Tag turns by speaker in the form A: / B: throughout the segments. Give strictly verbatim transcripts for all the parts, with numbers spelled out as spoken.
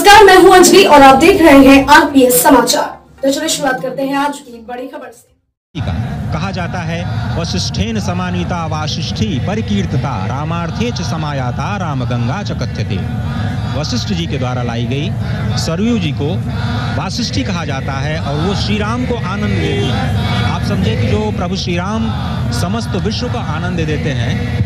A: नमस्कार, मैं हूं अंजलि और आप देख रहे हैं आरपीएस समाचार। तो चलिए शुरुआत करते हैं आज की बड़ी खबर से।
B: कहा जाता है वसिष्ठेन समानीता वासिष्ठी परिकीर्तिता रामार्थे च समायाता राम गंगा च कथ्यते। वशिष्ठ जी के द्वारा लाई गई सरयू जी को वासिष्ठी कहा जाता है और वो श्री राम को आनंद देती है। आप समझे कि जो प्रभु श्री राम समस्त विश्व को आनंद देते हैं।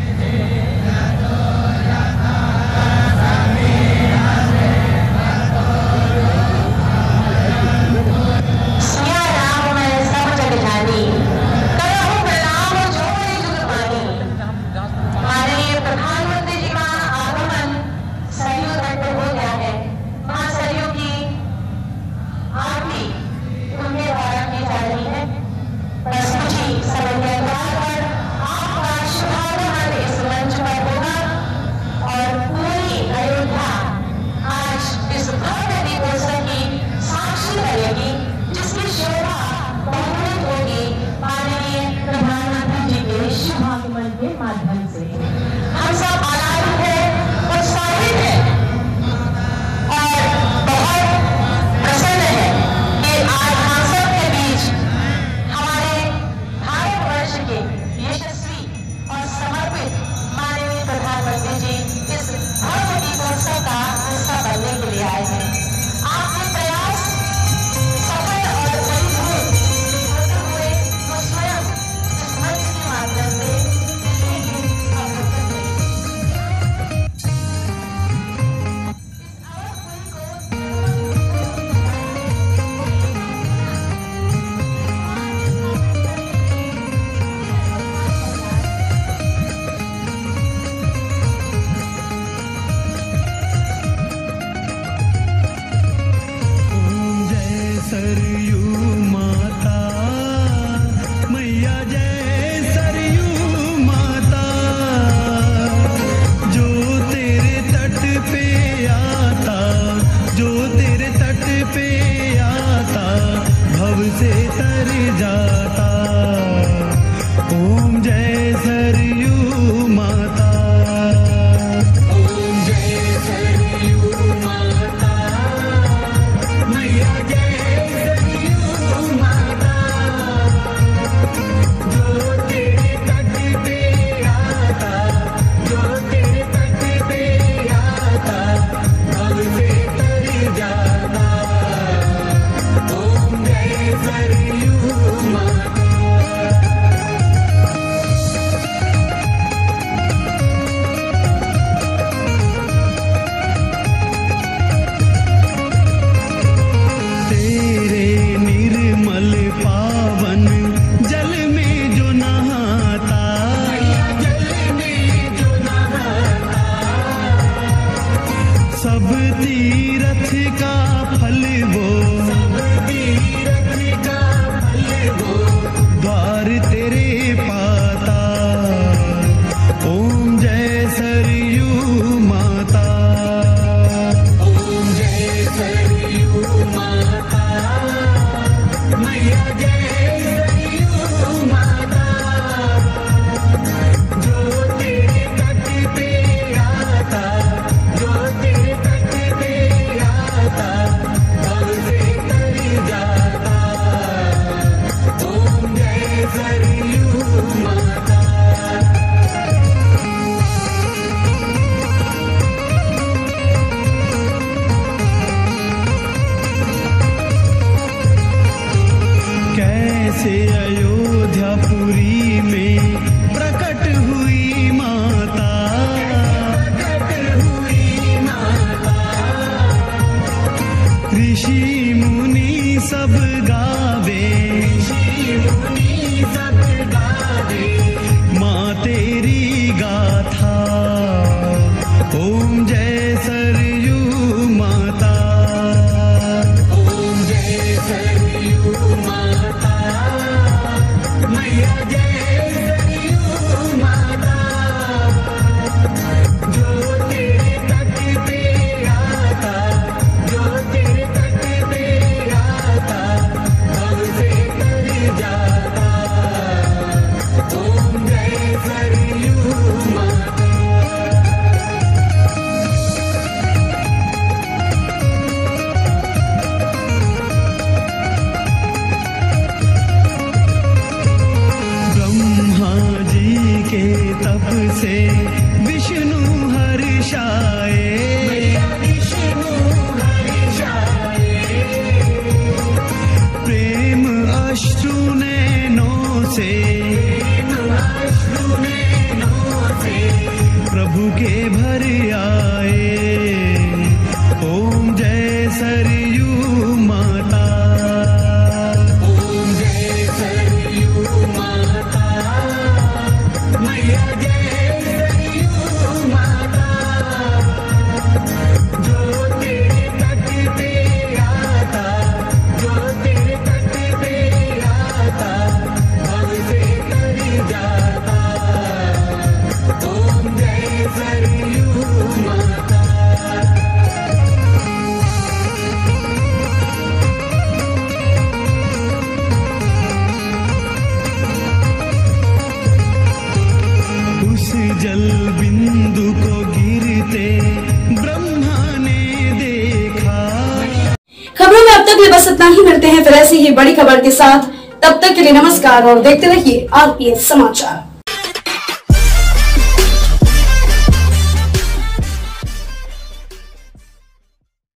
C: जो तेरे तट पे आता, जो तेरे तट पे आता से विष्णु हर्षाए, प्रेम अश्रु नैनों से प्रभु के भर आए। ओम जय सरयू माता, ओम जय सरयू माता, मैया जय सरयू माता, जो तेरे तट पे आता, जो तेरे तट पे आता, भव से तर जाता। ओम जय सरयू माता। उस जल बिंदु को गिरते ब्रह्मा ने देखा।
A: खबरों में अब तक ये बस इतना ही। मिलते हैं फिर ऐसी ही बड़ी खबर के साथ। तब तक के लिए नमस्कार और देखते रहिए आरपीएस समाचार।